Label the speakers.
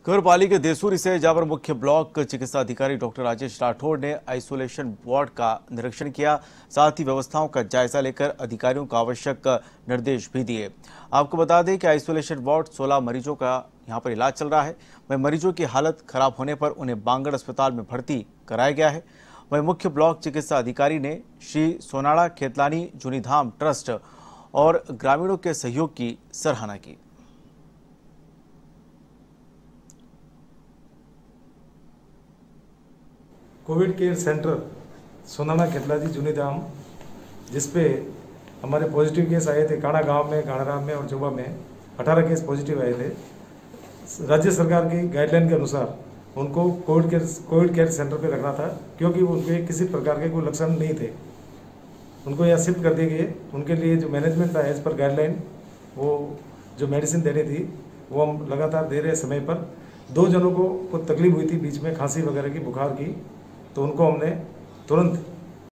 Speaker 1: खबरपाली के देसूरी से जावर मुख्य ब्लॉक चिकित्सा अधिकारी डॉक्टर राजेश राठौड़ ने आइसोलेशन वार्ड का निरीक्षण किया। साथ ही व्यवस्थाओं का जायजा लेकर अधिकारियों को आवश्यक निर्देश भी दिए। आपको बता दें कि आइसोलेशन वार्ड 16 मरीजों का यहां पर इलाज चल रहा है। वहीं मरीजों की हालत खराब होने पर उन्हें बांगड़ अस्पताल में भर्ती कराया गया है। वहीं मुख्य ब्लॉक चिकित्सा अधिकारी ने श्री सोनाड़ा खेतलानी जूनीधाम ट्रस्ट और ग्रामीणों के सहयोग की सराहना की।
Speaker 2: Covid care centre Sonada Khetlani Junidham, जिसपे हमारे पॉजिटिव केस आए थे काड़ा गांव में, काड़ाराम में और चोबा में 18 केस पॉजिटिव आए थे। राज्य सरकार की गाइडलाइन के अनुसार उनको कोविड केयर सेंटर पे रखना था, क्योंकि उनके किसी प्रकार के कोई लक्षण नहीं थे। उनको यहाँ शिफ्ट कर दिए गए। उनके लिए जो मैनेजमेंट था एज पर गाइडलाइन, वो जो मेडिसिन देनी थी वो हम लगातार दे रहे समय पर 2 जनों को तकलीफ हुई थी बीच में, खांसी वगैरह की, बुखार की, तो उनको हमने तुरंत